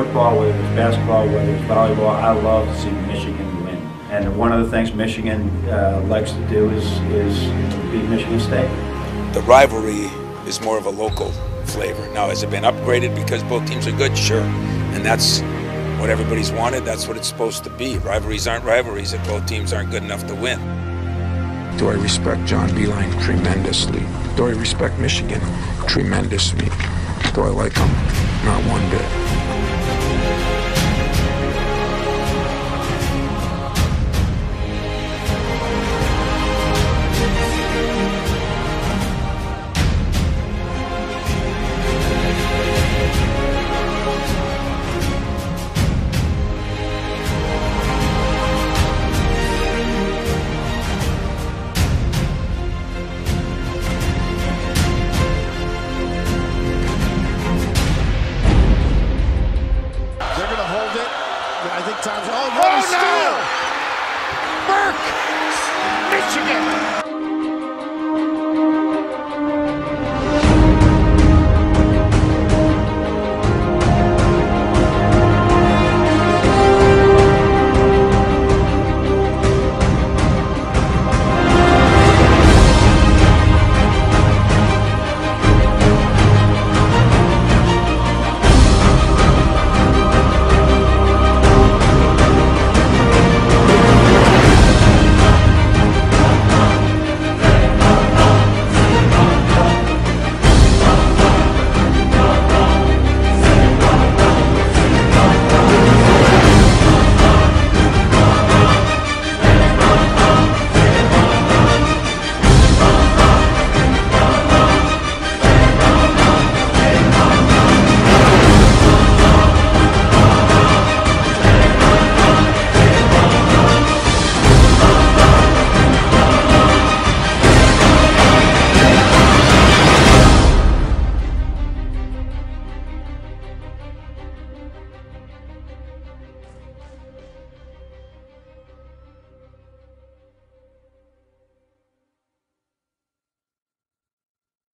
football, whether it's basketball, whether it's volleyball, I love to see Michigan win. And one of the things Michigan likes to do is beat Michigan State. The rivalry is more of a local flavor. Now, has it been upgraded because both teams are good? Sure. And that's what everybody's wanted. That's what it's supposed to be. Rivalries aren't rivalries if both teams aren't good enough to win. Do I respect John Beilein? Tremendously. Do I respect Michigan? Tremendously. Do I like him? Not one bit.